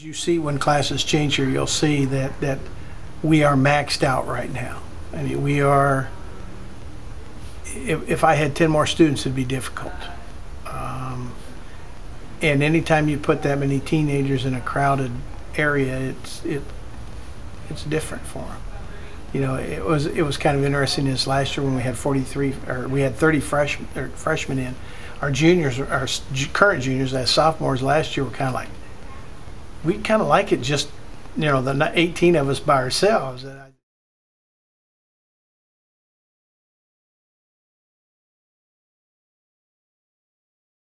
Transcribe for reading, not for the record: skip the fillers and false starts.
You see when classes change here, you'll see that we are maxed out right now. I mean, we are, if I had 10 more students, it'd be difficult. And anytime you put that many teenagers in a crowded area, it's different for them. You know, it was kind of interesting this last year when we had 30 freshmen in. Our juniors, our current juniors, as sophomores last year, were kind of like, we kind of like it just, you know, the 18 of us by ourselves.